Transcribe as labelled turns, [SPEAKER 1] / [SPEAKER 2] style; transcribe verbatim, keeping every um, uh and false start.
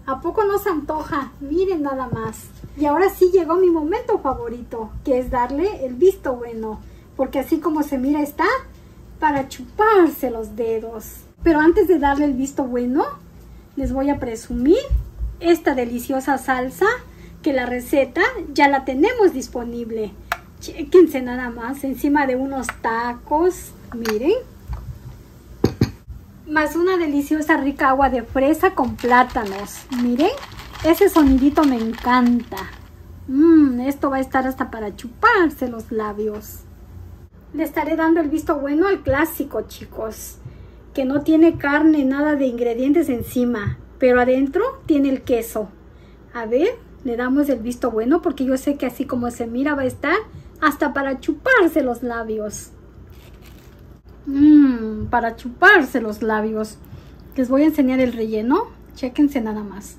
[SPEAKER 1] ¿A poco no se antoja? Miren nada más. Y ahora sí llegó mi momento favorito, que es darle el visto bueno. Porque así como se mira está para chuparse los dedos. Pero antes de darle el visto bueno, les voy a presumir esta deliciosa salsa, que la receta ya la tenemos disponible. Chéquense nada más, encima de unos tacos, miren. Más una deliciosa rica agua de fresa con plátanos. Miren, ese sonidito me encanta. Mmm, esto va a estar hasta para chuparse los labios. Le estaré dando el visto bueno al clásico, chicos. Que no tiene carne, nada de ingredientes encima. Pero adentro tiene el queso. A ver, le damos el visto bueno porque yo sé que así como se mira va a estar hasta para chuparse los labios. Mmm, para chuparse los labios. Les voy a enseñar el relleno. Chéquense nada más.